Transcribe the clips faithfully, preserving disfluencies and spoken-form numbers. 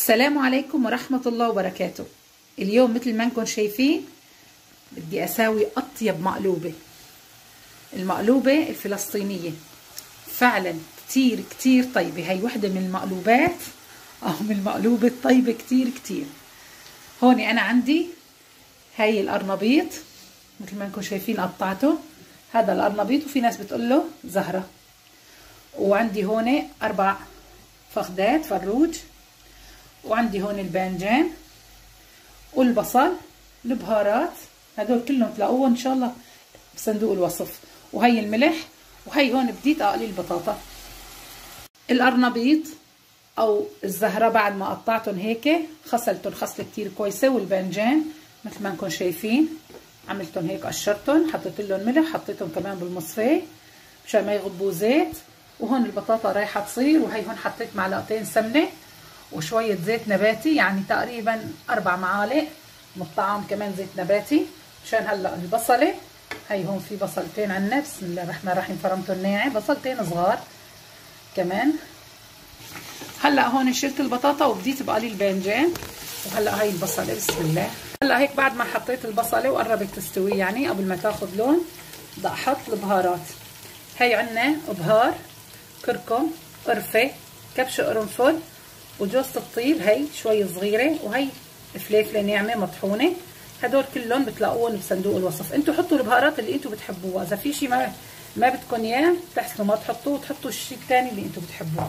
السلام عليكم ورحمة الله وبركاته. اليوم مثل ما انكم شايفين بدي اساوي اطيب مقلوبة، المقلوبة الفلسطينية. فعلا كتير كتير طيبة، هي وحدة من المقلوبات او من المقلوبة الطيبة كتير كتير. هون انا عندي هاي القرنبيط مثل ما انكم شايفين قطعته، هذا القرنبيط وفي ناس بتقول له زهرة. وعندي هون اربع فخدات فروج، وعندي هون الباذنجان والبصل، البهارات هدول كلهم تلاقوهم ان شاء الله بصندوق الوصف، وهي الملح، وهي هون بديت اقلي البطاطا. القرنبيط او الزهره بعد ما قطعتهم هيك غسلتهم غسله كتير كويسه، والباذنجان مثل ما انكم شايفين عملتهم هيك قشرتهم، حطيت لهم ملح، حطيتهم كمان بالمصفاه مشان ما يغبوا زيت. وهون البطاطا رايحه تصير، وهي هون حطيت معلقتين سمنه وشويه زيت نباتي، يعني تقريبا اربع معالق من الطعام كمان زيت نباتي. مشان هلا البصله هي هون في بصلتين عنا، بسم الله الرحمن الرحيم، فرمتهم ناعم، بصلتين صغار كمان. هلا هون شلت البطاطا وبديت بقلي الباذنجان، وهلا هي البصله بسم الله. هلا هيك بعد ما حطيت البصله وقربت تستوي، يعني قبل ما تاخذ لون بدي احط البهارات. هي عنا بهار، كركم، قرفه، كبش قرنفل، وجوزة الطيب هي شوي صغيرة، وهي فليفلة ناعمة مطحونة. هدول كلهم بتلاقوهم بصندوق الوصف. انتوا حطوا البهارات اللي انتوا بتحبوها، اذا في شيء ما ما بدكم اياه بتحسنوا ما تحطوه، وتحطوا الشيء الثاني اللي انتوا بتحبوه.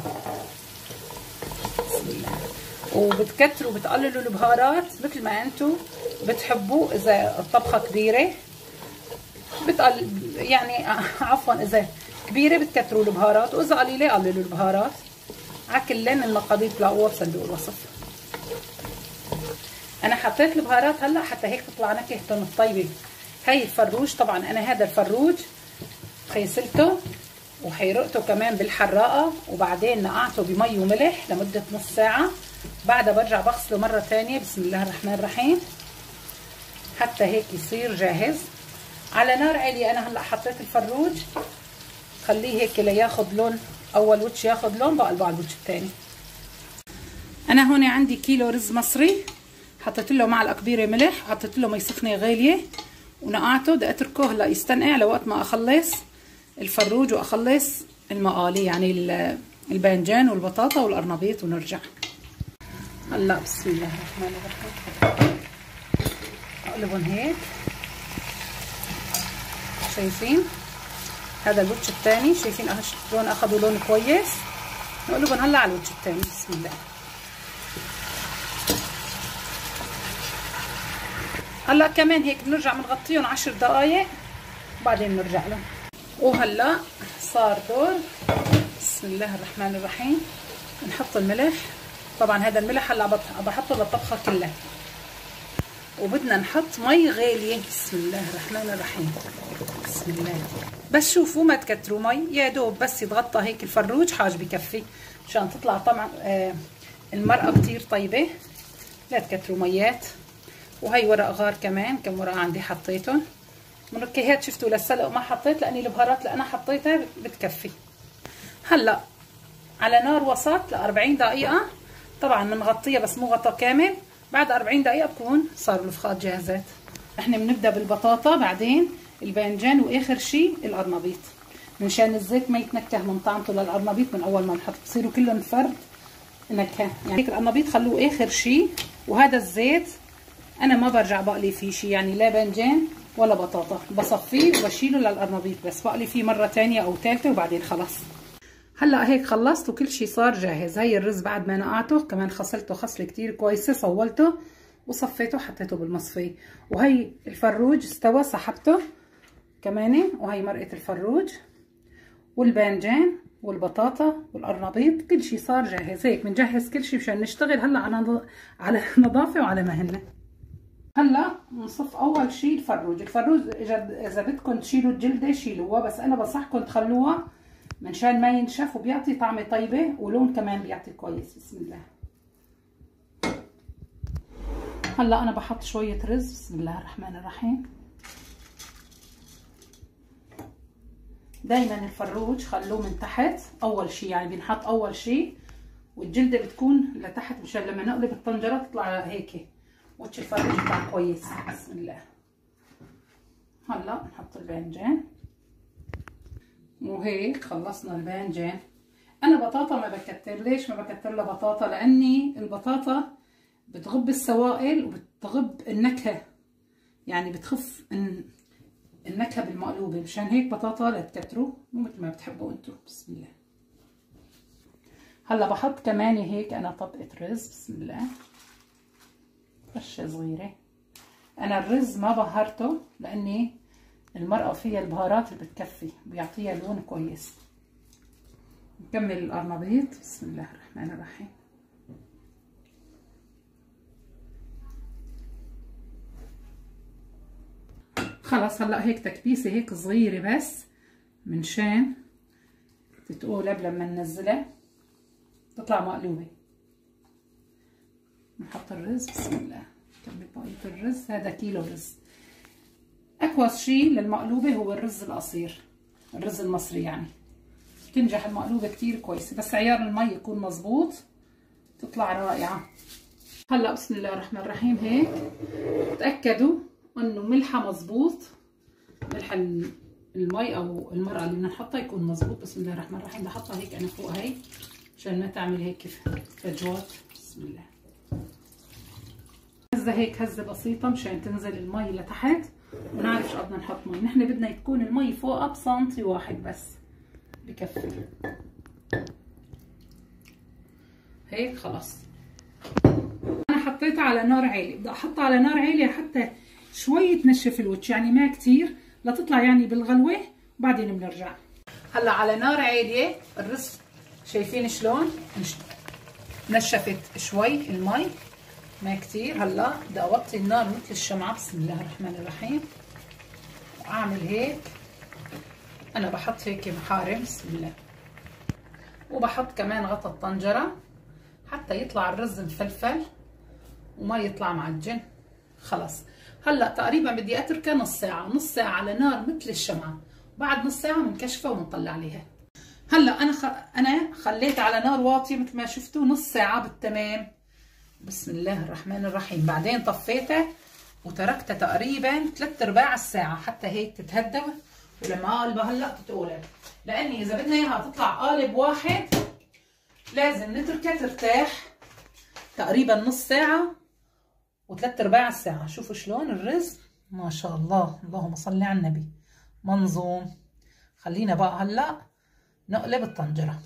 بسم الله. وبتكتروا بتقللوا البهارات مثل ما انتوا بتحبوا. اذا الطبخة كبيرة بتقل يعني عفوا اذا كبيرة بتكتروا البهارات، واذا قليلة قللوا البهارات. على كلن المقادير تلاقوها بصندوق الوصف. انا حطيت البهارات هلا حتى هيك تطلع نكهتهم الطيبه. هي الفروج، طبعا انا هذا الفروج خيسلته وحيرقته كمان بالحراقه، وبعدين نقعته بمي وملح لمده نص ساعه، بعدها برجع بغسله مره ثانيه بسم الله الرحمن الرحيم حتى هيك يصير جاهز على نار عاليه. انا هلا حطيت الفروج خليه هيك لياخذ لون، اول وجه ياخذ لون بقلبه على الوجه الثاني. انا هون عندي كيلو رز مصري، حطيت له معلقه كبيره ملح، وحطيت له مي سخنه غاليه ونقعته. بدي اتركه هلا يستنقع لوقت ما اخلص الفروج واخلص المقالي، يعني الباذنجان والبطاطا والقرنبيط، ونرجع. هلا بسم الله الرحمن الرحيم اقلبهم هيك، شايفين هذا الوجه الثاني، شايفين شلون اخذوا لون كويس. نقلبهم هلا على الوجه الثاني بسم الله. هلا كمان هيك بنرجع بنغطيهم عشر دقائق وبعدين بنرجع لهم. وهلا صار دور بسم الله الرحمن الرحيم نحط الملح. طبعا هذا الملح هلا بحطه للطبخه كلها، وبدنا نحط مي غاليه بسم الله الرحمن الرحيم. بسم الله. بس شوفوا ما تكتروا مي، يا دوب بس يتغطى هيك الفروج حاج بكفي مشان تطلع طبعا آه المرقه كتير طيبه، لا تكتروا ميات. وهي ورق غار كمان، كم ورقه عندي حطيتهم. منكهات شفتوا للسلق ما حطيت لاني البهارات اللي انا حطيتها بتكفي. هلا على نار وسط ل أربعين دقيقه، طبعا بنغطيها بس مو غطا كامل. بعد أربعين دقيقه بكون صاروا الفخاد جاهزات. احنا بنبدا بالبطاطا، بعدين الباذنجان، واخر شيء القرنبيط، منشان الزيت ما يتنكه من طعمته للقرنبيط من اول ما نحط، بصيروا كلهم فرد نكهه. يعني هيك القرنبيط خلوه اخر شيء. وهذا الزيت انا ما برجع بقلي فيه شيء، يعني لا باذنجان ولا بطاطا، بصفيه وبشيله للقرنبيط بس، بقلي فيه مره ثانيه او ثالثه وبعدين خلص. هلا هيك خلصت وكل شيء صار جاهز. هي الرز بعد ما نقعته كمان غسلته غسله كتير كويسه، صولته وصفيته حطيته بالمصفيه. وهي الفروج استوى سحبته كمان، وهي مرقه الفروج والباذنجان والبطاطا والقرنبيط، كل شيء صار جاهز. هيك بنجهز كل شيء مشان نشتغل هلا على على نظافه وعلى مهنه. هلا بنصف اول شيء الفروج. الفروج اذا بدكم تشيلوا الجلده شيلوها، بس انا بنصحكم تخلوها منشان ما ينشف، وبيعطي طعمه طيبه ولون كمان بيعطي كويس. بسم الله. هلا انا بحط شويه رز بسم الله الرحمن الرحيم. دايما الفروج خلوه من تحت اول شيء، يعني بنحط اول شيء والجلده بتكون لتحت مشان لما نقلب الطنجره تطلع هيك وش الفرج يطلع كويس. بسم الله. هلا نحط الباذنجان وهيك خلصنا الباذنجان. انا بطاطا ما بكتر. ليش ما بكتر لها بطاطا؟ لاني البطاطا بتغب السوائل وبتغب النكهه، يعني بتخف النكهه بالمقلوبه. مشان هيك بطاطا لا تكتروا، مو مثل ما بتحبوا انتم. بسم الله. هلا بحط كمان هيك انا طبقه رز. بسم الله. رشه صغيره. انا الرز ما بهرته لاني المرقه فيها البهارات اللي بتكفي بيعطيها لون كويس. نكمل القرنبيط. بسم الله الرحمن الرحيم. خلص هلا هيك تكبيسه هيك صغيره بس منشان تتقلب لما ننزلها تطلع مقلوبه. نحط الرز. بسم الله. نكمل بقيه الرز. هذا كيلو رز. اكوس شيء للمقلوبه هو الرز القصير، الرز المصري يعني بتنجح المقلوبه كتير كويسه، بس عيار المي يكون مظبوط تطلع رائعه. هلا بسم الله الرحمن الرحيم هيك تاكدوا انه ملحها مظبوط، ملح المي او المرقه اللي بدنا نحطها يكون مظبوط. بسم الله الرحمن الرحيم. بحطها هيك انا فوق هي عشان ما تعمل هيك فجوات. بسم الله. هزه هيك هزه بسيطه مشان تنزل المي لتحت ونعرف شو بدنا نحط مي. نحن بدنا تكون المي فوقها بسنتي واحد بس بكفي. هيك خلص. انا حطيتها على نار عالي. بدي احطها على نار عاليه حتى شوي تنشف الوجه، يعني ما كتير لتطلع يعني بالغلوه وبعدين بنرجع. هلا على نار عاليه الرز شايفين شلون نشفت شوي المي، ما كتير. هلا بدي اوطي النار مثل الشمعه. بسم الله الرحمن الرحيم. واعمل هيك. انا بحط هيك محارم. بسم الله. وبحط كمان غطا الطنجره حتى يطلع الرز مفلفل وما يطلع معجن. خلص هلا تقريبا بدي اتركها نص ساعه، نص ساعه على نار مثل الشمعه، بعد نص ساعه بنكشفها وبنطلع عليها. هلا انا خ... انا خليتها على نار واطيه مثل ما شفتوا نص ساعه بالتمام. بسم الله الرحمن الرحيم. بعدين طفيتها وتركتها تقريبا ثلاث ارباع الساعه حتى هيك تتهدى، ولما اقلبها هلا تتقلب، لاني اذا بدنا اياها تطلع قالب واحد لازم نتركها ترتاح تقريبا نص ساعه وثلاث ارباع الساعه. شوفوا شلون الرز ما شاء الله، اللهم صل على النبي، منظوم. خلينا بقى هلا نقلب الطنجره.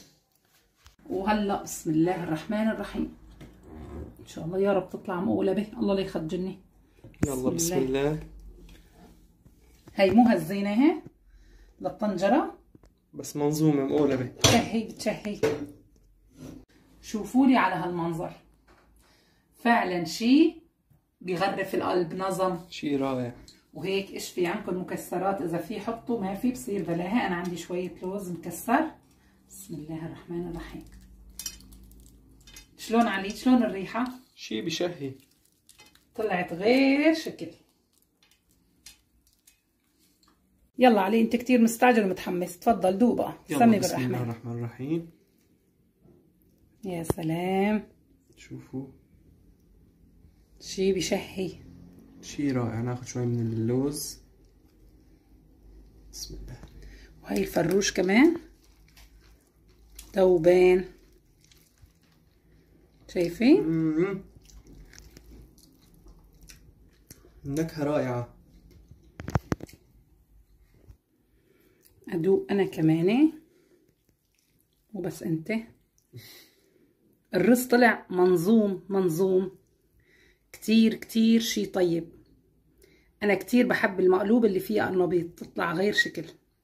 وهلا بسم الله الرحمن الرحيم. ان شاء الله يا رب تطلع مقلبه، الله لا يخجلني. يلا بسم الله. هي مو هالزينه هي للطنجره بس منظومه مقلبه. بتشهي بتشهي. شوفوا لي على هالمنظر، فعلا شيء بيغرف القلب، نظم، شيء رائع. وهيك اشفي عنكم مكسرات، اذا في حطوا، ما في بصير بلاها. انا عندي شويه لوز مكسر. بسم الله الرحمن الرحيم. شلون عليك؟ شلون الريحه؟ شيء بشهي. طلعت غير شكل. يلا علي انت كتير مستعجل ومتحمس، تفضل دوق بقى. سمي بالرحمن. بسم الله الرحمن الرحيم. يا سلام. شوفوا شي بشهي، شي رائع. ناخذ شوي من اللوز. بسم الله. وهي الفروش كمان ذوبان، شايفين؟ النكهة رائعة. ادوق انا كمان. وبس انت. الرز طلع منظوم منظوم كتير كتير شي طيب. انا كتير بحب المقلوب اللي فيها قرنبيط، تطلع غير شكل.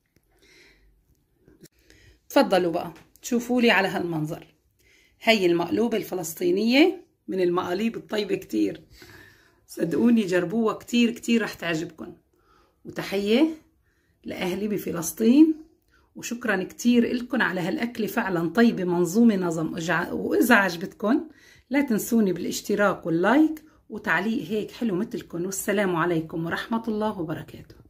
تفضلوا بقى تشوفوا لي على هالمنظر. هي المقلوبة الفلسطينية من المقاليب الطيبة كتير، صدقوني جربوها كتير كتير رح تعجبكم. وتحية لأهلي بفلسطين، وشكرا كتير لكم على هالأكلة فعلا طيبة منظومة نظم. وإذا عجبتكم لا تنسوني بالاشتراك واللايك وتعليق هيك حلو مثلكم. والسلام عليكم ورحمة الله وبركاته.